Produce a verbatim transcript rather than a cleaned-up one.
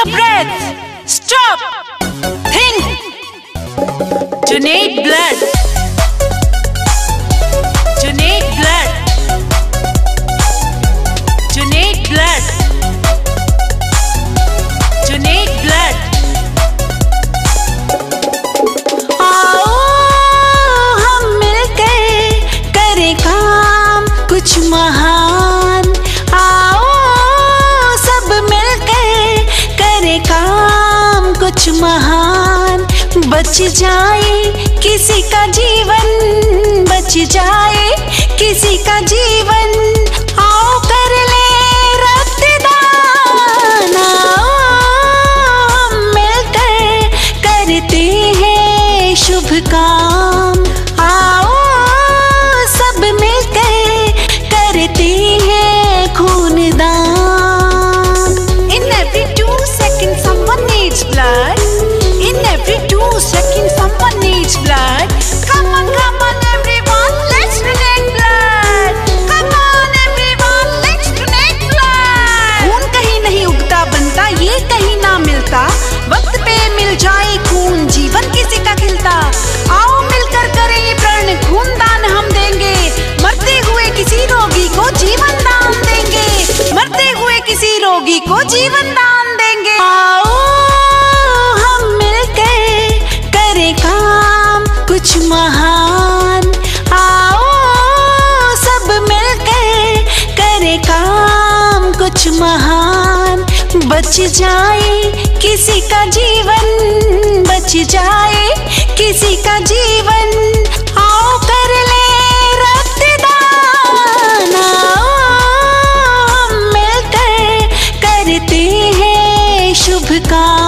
a breath. Stop. Think. Donate blood. Donate blood. Donate blood. Donate blood. आओ हम मिलकर करें काम कुछ महान। आओ सब मिलकर करें काम कुछ महान। बच जाए किसी का जीवन, बच जाए किसी का जीवन। आओ कर ले रक्तदान। आओ हम मिलकर करते हैं शुभ काम। आओ सब मिलकर करते हैं खूनदान। In every two seconds someone needs blood. In every two seconds someone needs blood. Come on, come on everyone, let's donate blood. Come on everyone, let's donate blood. खून कहीं नहीं उगता बनता, ये कहीं ना मिलता। वक्त पे मिल जाए खून, जीवन किसी का खिलता। आओ मिलकर करें ये प्रण, खून दान हम देंगे। मरते हुए किसी रोगी को जीवन दान देंगे। मरते हुए किसी रोगी को जीवन दान देंगे। आओ हम मिलकर करें काम कुछ महान। आओ सब मिलकर करें काम कुछ महान। बच जाए किसी का जीवन, बच जाए किसी का जीवन। आओ कर ले रक्तदान। आओ हम मिलकर करते हैं शुभ काम।